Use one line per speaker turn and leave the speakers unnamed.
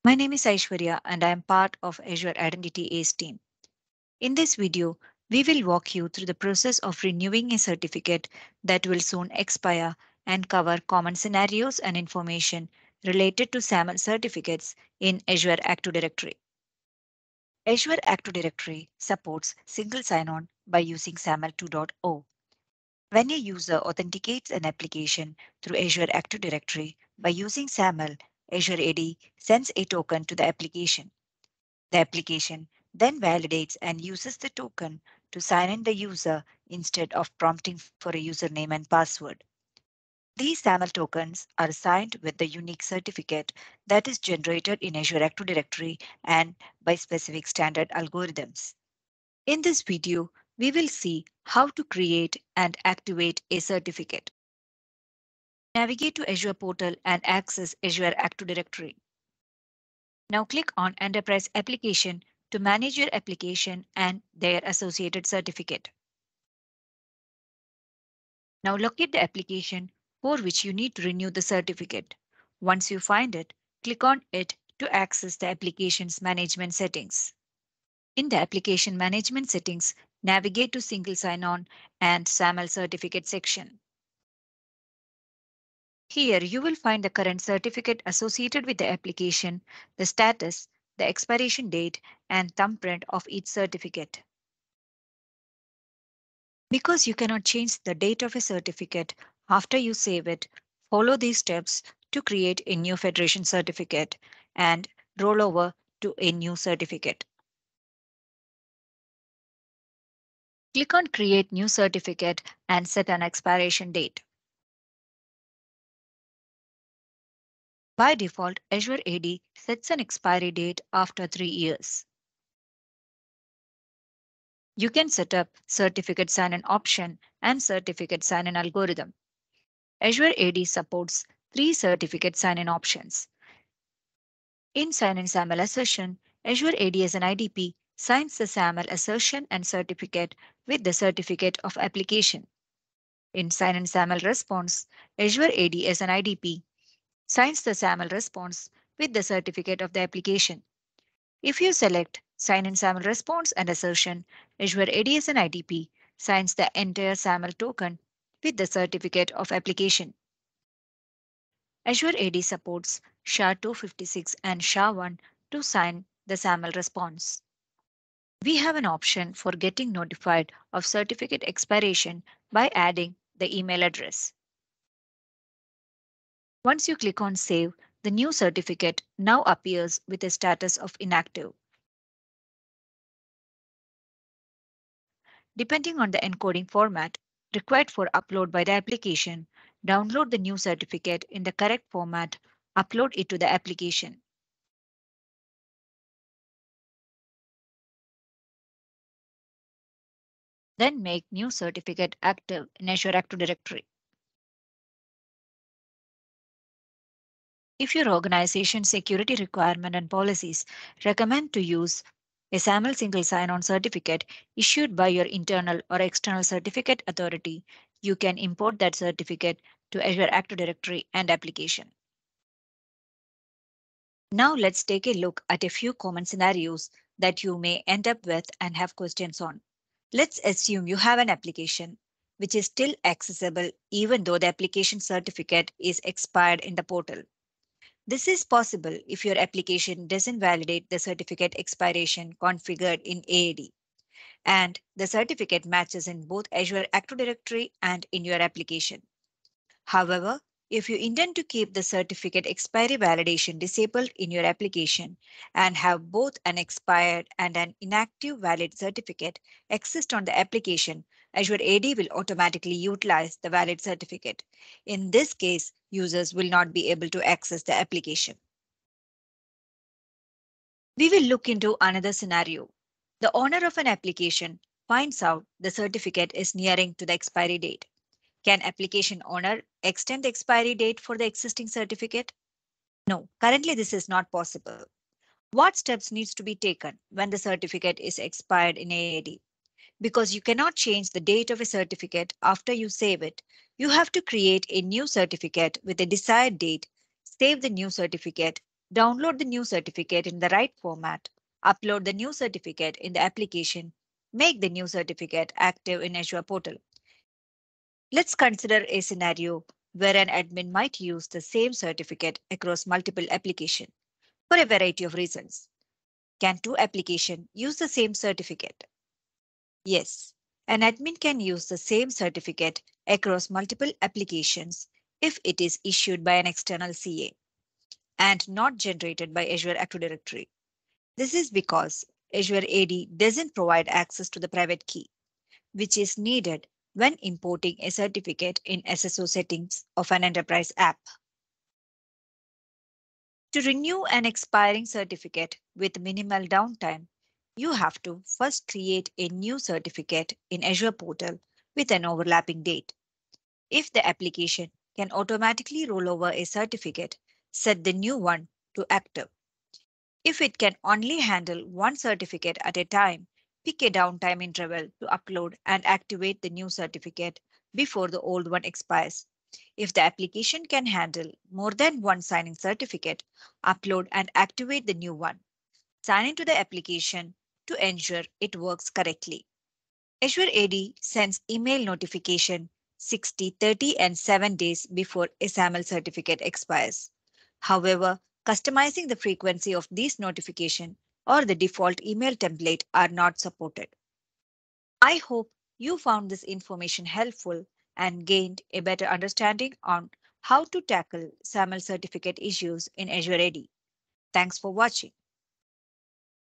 My name is Aishwarya and I am part of Azure Identity Ace team. In this video, we will walk you through the process of renewing a certificate that will soon expire and cover common scenarios and information related to SAML certificates in Azure Active Directory. Azure Active Directory supports single sign-on by using SAML 2.0. When a user authenticates an application through Azure Active Directory by using SAML, Azure AD sends a token to the application. The application then validates and uses the token to sign in the user instead of prompting for a username and password. These SAML tokens are signed with the unique certificate that is generated in Azure Active Directory and by specific standard algorithms. In this video, we will see how to create and activate a certificate. Navigate to Azure portal and access Azure Active Directory. Now click on Enterprise Application to manage your application and their associated certificate. Now locate the application for which you need to renew the certificate. Once you find it, click on it to access the application's management settings. In the application management settings, navigate to Single Sign-On and SAML Certificate section. Here you will find the current certificate associated with the application, the status, the expiration date, and thumbprint of each certificate. Because you cannot change the date of a certificate after you save it, follow these steps to create a new Federation certificate and roll over to a new certificate. Click on Create New Certificate and set an expiration date. By default, Azure AD sets an expiry date after 3 years. You can set up certificate sign-in option and certificate sign-in algorithm. Azure AD supports 3 certificate sign-in options. In sign-in SAML assertion, Azure AD as an IDP signs the SAML assertion and certificate with the certificate of application. In sign-in SAML response, Azure AD as an IDP signs the SAML response with the certificate of the application. If you select Sign-in SAML response and assertion, Azure AD as an IDP signs the entire SAML token with the certificate of application. Azure AD supports SHA-256 and SHA-1 to sign the SAML response. We have an option for getting notified of certificate expiration by adding the email address. Once you click on Save, the new certificate now appears with a status of inactive. Depending on the encoding format required for upload by the application, download the new certificate in the correct format, upload it to the application. Then make new certificate active in Azure Active Directory. If your organization's security requirement and policies recommend to use a SAML single sign-on certificate issued by your internal or external certificate authority, you can import that certificate to Azure Active Directory and application. Now let's take a look at a few common scenarios that you may end up with and have questions on. Let's assume you have an application which is still accessible even though the application certificate is expired in the portal. This is possible if your application doesn't validate the certificate expiration configured in AAD, and the certificate matches in both Azure Active Directory and in your application. However, if you intend to keep the certificate expiry validation disabled in your application and have both an expired and an inactive valid certificate exist on the application, Azure AD will automatically utilize the valid certificate. In this case, users will not be able to access the application. We will look into another scenario. The owner of an application finds out the certificate is nearing to the expiry date. Can application owner extend the expiry date for the existing certificate? No, currently this is not possible. What steps needs to be taken when the certificate is expired in AAD? Because you cannot change the date of a certificate after you save it, you have to create a new certificate with a desired date, save the new certificate, Download the new certificate in the right format. Upload the new certificate in the application. Make the new certificate active in Azure portal. Let's consider a scenario where an admin might use the same certificate across multiple applications for a variety of reasons. Can two applications use the same certificate? Yes, an admin can use the same certificate across multiple applications if it is issued by an external CA and not generated by Azure Active Directory. This is because Azure AD doesn't provide access to the private key, which is needed when importing a certificate in SSO settings of an enterprise app. To renew an expiring certificate with minimal downtime, you have to first create a new certificate in Azure portal with an overlapping date. If the application can automatically roll over a certificate, set the new one to active. If it can only handle one certificate at a time, pick a downtime interval to upload and activate the new certificate before the old one expires. If the application can handle more than one signing certificate, upload and activate the new one. Sign into the application to ensure it works correctly. Azure AD sends email notification 60, 30, and 7 days before a SAML certificate expires. However, customizing the frequency of these notifications or the default email template are not supported. I hope you found this information helpful and gained a better understanding on how to tackle SAML certificate issues in Azure AD. Thanks for watching.